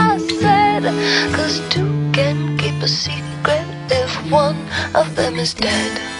I said, 'cause two can keep a secret if one of them is dead.